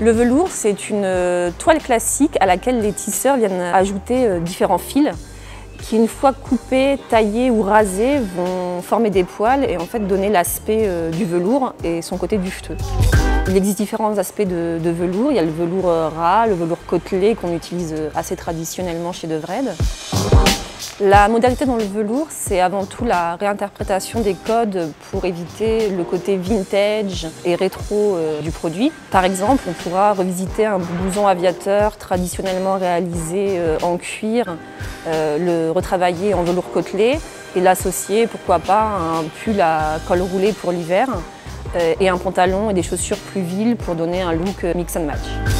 Le velours, c'est une toile classique à laquelle les tisseurs viennent ajouter différents fils qui, une fois coupés, taillés ou rasés, vont former des poils et en fait donner l'aspect du velours et son côté duveteux. Il existe différents aspects de velours. Il y a le velours ras, le velours côtelé qu'on utilise assez traditionnellement chez De Wrede. La modalité dans le velours, c'est avant tout la réinterprétation des codes pour éviter le côté vintage et rétro du produit. Par exemple, on pourra revisiter un blouson aviateur traditionnellement réalisé en cuir, le retravailler en velours côtelé et l'associer, pourquoi pas, à un pull à col roulé pour l'hiver et un pantalon et des chaussures plus viles pour donner un look mix and match.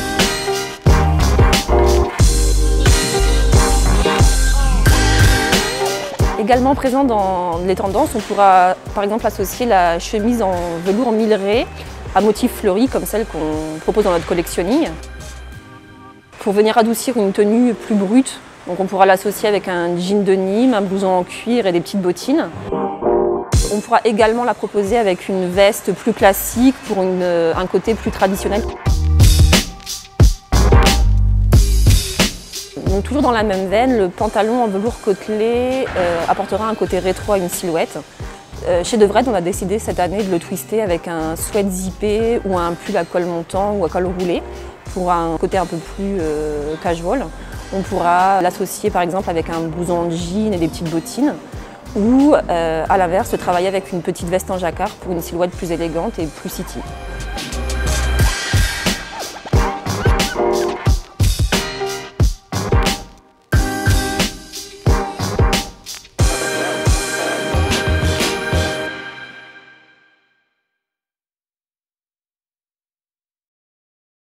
Également présent dans les tendances, on pourra par exemple associer la chemise en velours milleret à motifs fleuris comme celle qu'on propose dans notre collectionning. Pour venir adoucir une tenue plus brute, donc on pourra l'associer avec un jean de Nîmes, un blouson en cuir et des petites bottines. On pourra également la proposer avec une veste plus classique pour un côté plus traditionnel. Donc, toujours dans la même veine, le pantalon en velours côtelé apportera un côté rétro à une silhouette. Chez De Wrede, on a décidé cette année de le twister avec un sweat zippé ou un pull à col montant ou à col roulé pour un côté un peu plus casual. On pourra l'associer par exemple avec un blouson en jean et des petites bottines ou à l'inverse, travailler avec une petite veste en jacquard pour une silhouette plus élégante et plus city.